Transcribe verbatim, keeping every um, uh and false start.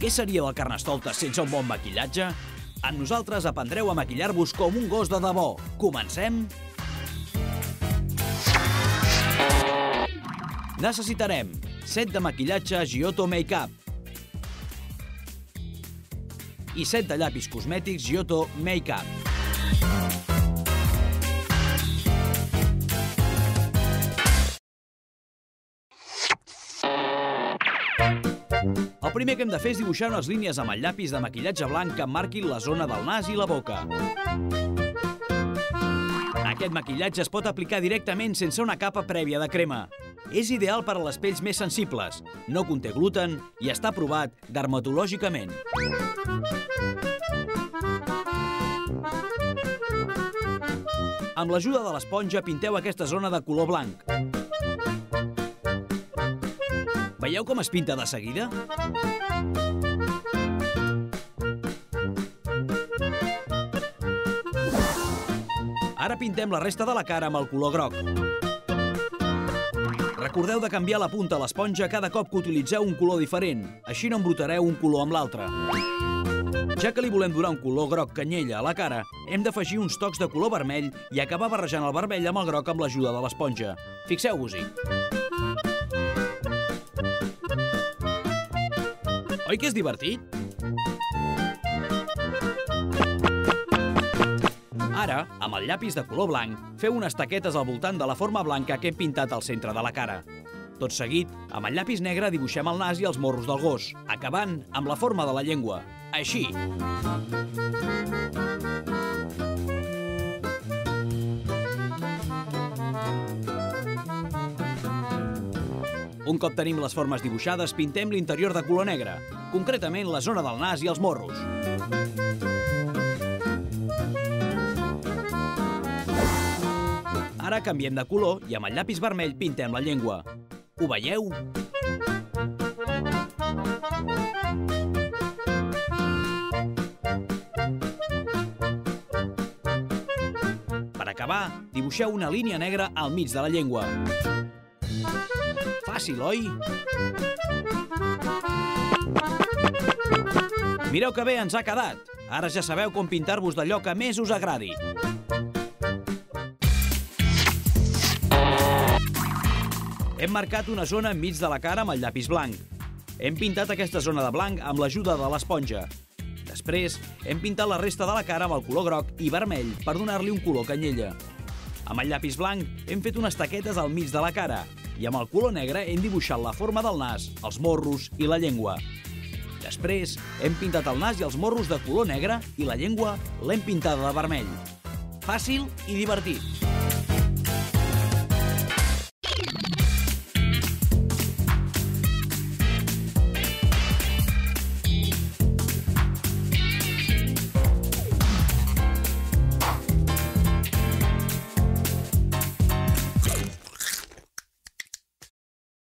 Què seria del Carnestoltes sense un bon maquillatge? Amb nosaltres aprendreu a maquillar-vos com un gos de debò. Comencem? Necessitarem set de maquillatge Giotto Make-up i set de llapis cosmètics Giotto Make-up. El primer que hem de fer és dibuixar unes línies amb el llapis de maquillatge blanc que marquin la zona del nas i la boca. Aquest maquillatge es pot aplicar directament sense una capa prèvia de crema. És ideal per a les pells més sensibles, no conté gluten i està aprovat dermatològicament. Amb l'ajuda de l'esponja pinteu aquesta zona de color blanc. Veieu com es pinta de seguida? Ara pintem la resta de la cara amb el color groc. Recordeu de canviar la punta a l'esponja cada cop que utilitzeu un color diferent, així no embrutareu un color amb l'altre. Ja que li volem donar un color groc canyella a la cara, hem d'afegir uns tocs de color vermell i acabar barrejant el vermell amb el groc amb l'ajuda de l'esponja. Fixeu-vos-hi. Oi que és divertit? Ara, amb el llapis de color blanc, feu unes taquetes al voltant de la forma blanca que hem pintat al centre de la cara. Tot seguit, amb el llapis negre dibuixem el nas i els morros del gos, acabant amb la forma de la llengua. Així. Un cop tenim les formes dibuixades, pintem l'interior de color negre, concretament la zona del nas i els morros. Ara canviem de color i amb el llapis vermell pintem la llengua. Ho veieu? Per acabar, dibuixeu una línia negra al mig de la llengua. Fàcil, oi? Mireu que bé ens ha quedat. Ara ja sabeu com pintar-vos d'allò que més us agradi. Hem marcat una zona enmig de la cara amb el llapis blanc. Hem pintat aquesta zona de blanc amb l'ajuda de l'esponja. Després, hem pintat la resta de la cara amb el color groc i vermell per donar-li un color canyella. Amb el llapis blanc hem fet unes taquetes al mig de la cara i amb el color negre hem dibuixat la forma del nas, els morros i la llengua. Després, hem pintat el nas i els morros de color negre i la llengua l'hem pintada de vermell. Fàcil i divertit.